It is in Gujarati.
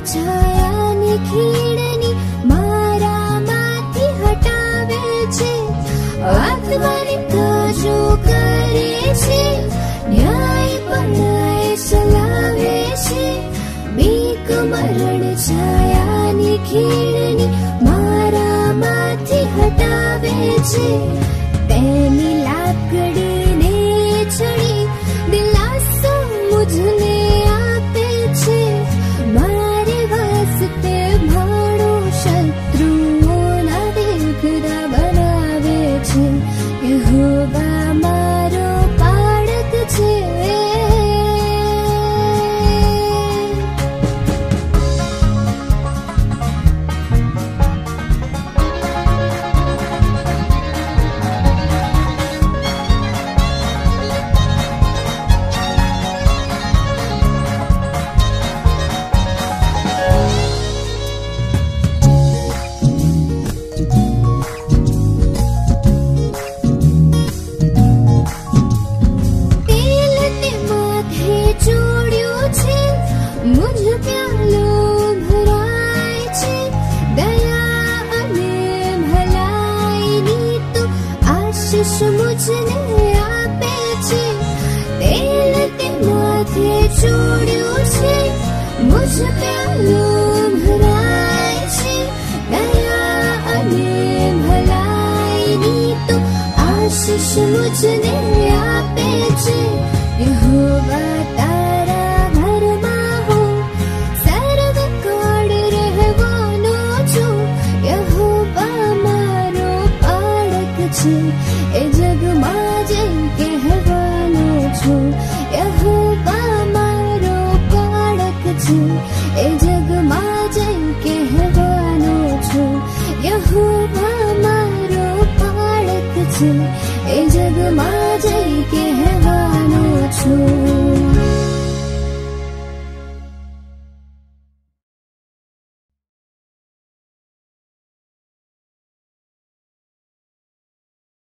છાયાની ખીણની મારામાંથી હટાવે છે, આત્માની કાજો કરે છે, ન્યાય પણ ચલાવે છે, બીક મરણ છાયાની ખીણની મારામાંથી હટાવે છે, તેની લાકડીને છડી દિલાસો મુझने આપે છે, મારે વાસ્તે ભાડો શત્રુઓના દેખતા બનાવે છે, યહોવા મારો પાળક છે. મુझને આપે છે, તેલ તે માથે ચોડ્યું છે, મુझ પ્યાલો ભરાય છે, દયા અને ભલાઈની તો આશીષ મુझને આપે છે, યહોવા તારા ઘરમાં હું સર્વકાળ રહેવાનો છું, યહોવા મારો પાળક છે, એ જગમાં જઈ કહેવાનો છું, યહોવા મારો પાળક છે, એ